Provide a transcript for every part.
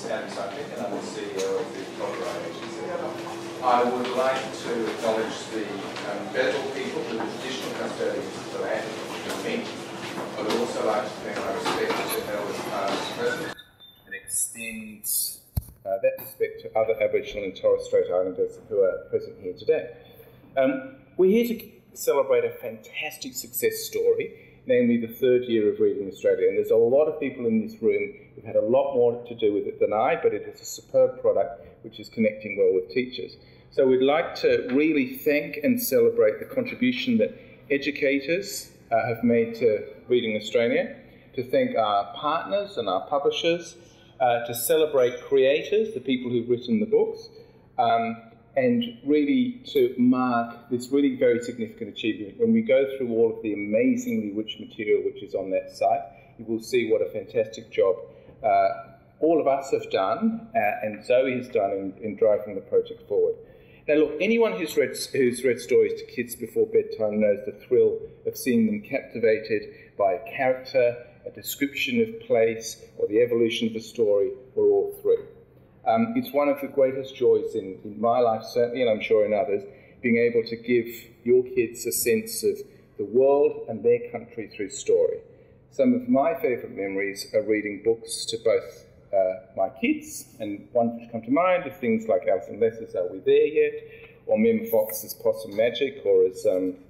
Adam Suckling, and I'm the CEO of the Copyright Agency. I would like to acknowledge the federal people, the traditional custodians of the land, and me. I would also like to pay my respect to elders past and present, and extend that respect to other Aboriginal and Torres Strait Islanders who are present here today. We're here to celebrate a fantastic success story, namely the third year of Reading Australia. And there's a lot of people in this room who've had a lot more to do with it than I, but it is a superb product which is connecting well with teachers. So we'd like to really thank and celebrate the contribution that educators have made to Reading Australia, to thank our partners and our publishers, to celebrate creators, the people who've written the books, and really to mark this really very significant achievement. When we go through all of the amazingly rich material which is on that site, you will see what a fantastic job all of us have done and Zoe has done in driving the project forward. Now look, anyone who's read stories to kids before bedtime knows the thrill of seeing them captivated by a character, a description of place, or the evolution of a story, or all three. It's one of the greatest joys in my life, certainly, and I'm sure in others, being able to give your kids a sense of the world and their country through story. Some of my favourite memories are reading books to both my kids, and ones which come to mind are things like Alison Less's Are We There Yet? Or Mem Fox's Possum Magic, or as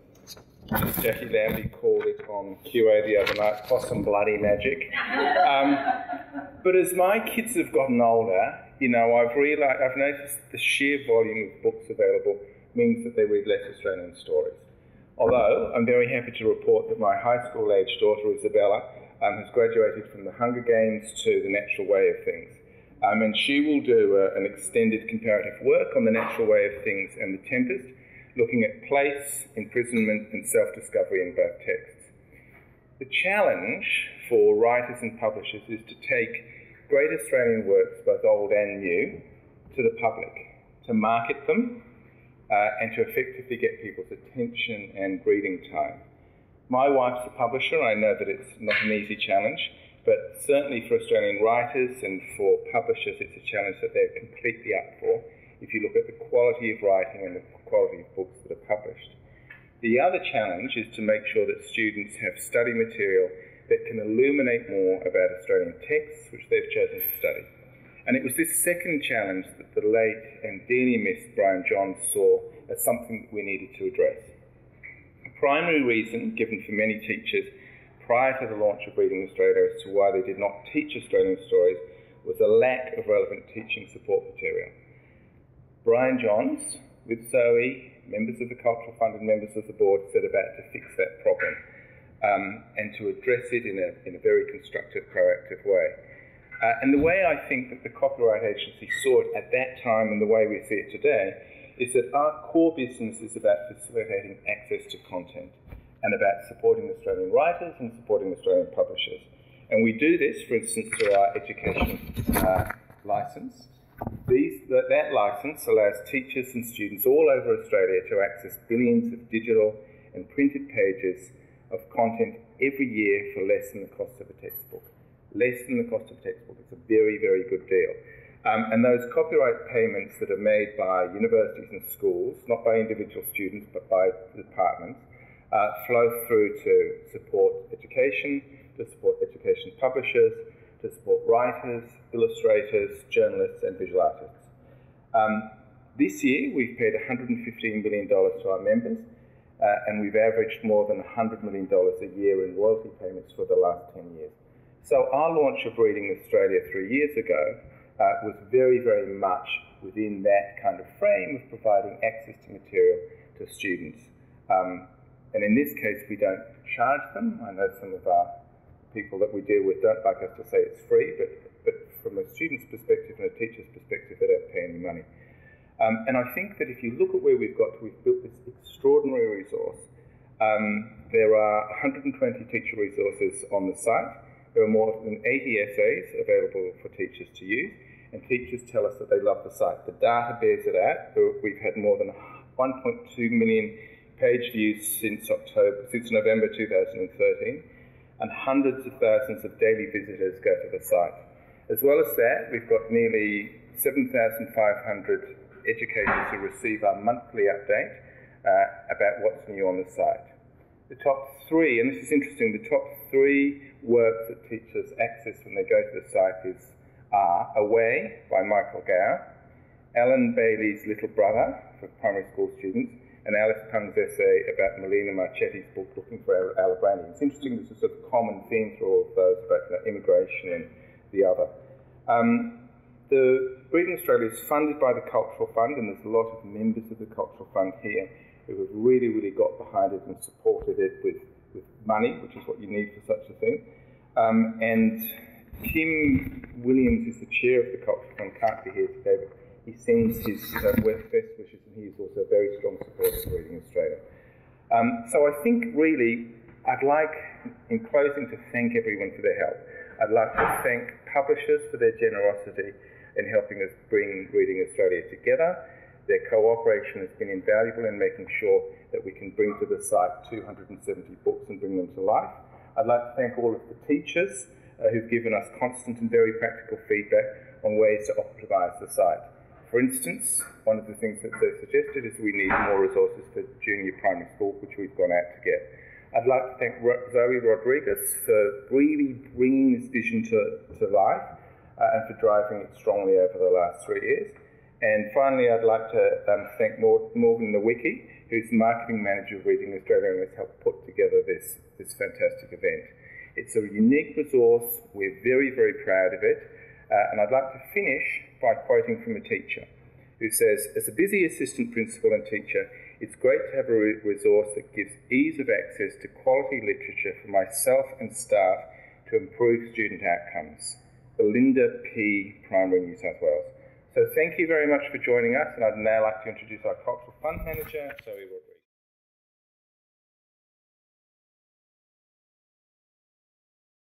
Jackie Lambie called it on QA the other night, Possum Bloody Magic. But as my kids have gotten older, you know, I've noticed the sheer volume of books available means that they read less Australian stories. Although I'm very happy to report that my high school age daughter Isabella has graduated from the Hunger Games to the Natural Way of Things. And she will do an extended comparative work on the natural way of things and the Tempest, looking at place, imprisonment and self-discovery in both texts. The challenge for writers and publishers is to take great Australian works, both old and new, to the public, to market them and to effectively get people's attention and reading time. My wife's a publisher. I know that it's not an easy challenge, but certainly for Australian writers and for publishers, it's a challenge that they're completely up for if you look at the quality of writing and the quality of books that are published. The other challenge is to make sure that students have study material that can illuminate more about Australian texts which they've chosen to study. And it was this second challenge that the late and dearly missed Brian Johns saw as something that we needed to address. The primary reason given for many teachers prior to the launch of Reading Australia as to why they did not teach Australian stories was a lack of relevant teaching support material. Brian Johns, with Zoe, members of the Cultural Fund and members of the board, set about to fix that problem and to address it in a very constructive, proactive way. And the way I think that the Copyright Agency saw it at that time and the way we see it today is that our core business is about facilitating access to content and about supporting Australian writers and supporting Australian publishers. And we do this, for instance, through our education licence. That licence allows teachers and students all over Australia to access billions of digital and printed pages of content every year for less than the cost of a textbook. Less than the cost of a textbook. It's a very, very good deal. And those copyright payments that are made by universities and schools, not by individual students but by departments, flow through to support education, to support education publishers, to support writers, illustrators, journalists and visual artists. This year we've paid $115 million to our members and we've averaged more than $100 million a year in royalty payments for the last 10 years. So our launch of Reading Australia 3 years ago was very, very much within that kind of frame of providing access to material to students. And in this case, we don't charge them. I know some of our people that we deal with don't like us to say it's free, but from a student's perspective and a teacher's perspective, they don't pay any money. And I think that if you look at where we've built this extraordinary resource. There are 120 teacher resources on the site. There are more than 80 essays available for teachers to use, and teachers tell us that they love the site. The data bears it out. We've had more than 1.2 million page views since November 2013, and hundreds of thousands of daily visitors go to the site. As well as that, we've got nearly 7,500 educators who receive our monthly update about what's new on the site. The top three, and this is interesting, the top three works that teachers access when they go to the site are Away by Michael Gow, Alan Bailey's Little Brother for primary school students, and Alice Pung's essay about Melina Marchetti's book, Looking for Alibrandi. It's interesting, there's a sort of common theme through all of those about immigration and the other. The Reading Australia is funded by the Cultural Fund, and there's a lot of members of the Cultural Fund here who have really, really got behind it and supported it with money, which is what you need for such a thing. And Kim Williams is the chair of the Cultural Fund, can't be here today, but he sends his best wishes, and he is also a very strong supporter of Reading Australia. So I think really I'd like, in closing, to thank everyone for their help. I'd like to thank publishers for their generosity in helping us bring Reading Australia together. Their cooperation has been invaluable in making sure that we can bring to the site 270 books and bring them to life. I'd like to thank all of the teachers who've given us constant and very practical feedback on ways to optimise the site. For instance, one of the things that they suggested is we need more resources for junior primary school, which we've gone out to get. I'd like to thank Zoe Rodriguez for really bringing this vision to life and for driving it strongly over the last 3 years. And finally, I'd like to thank Morgan Nowicki, who's the marketing manager of Reading Australia and has helped put together this fantastic event. It's a unique resource. We're very, very proud of it. And I'd like to finish by quoting from a teacher who says, as a busy assistant principal and teacher, it's great to have a resource that gives ease of access to quality literature for myself and staff to improve student outcomes. Belinda P. Primary, New South Wales. So thank you very much for joining us, and I'd now like to introduce our Cultural Fund Manager, Zoe Rodriguez.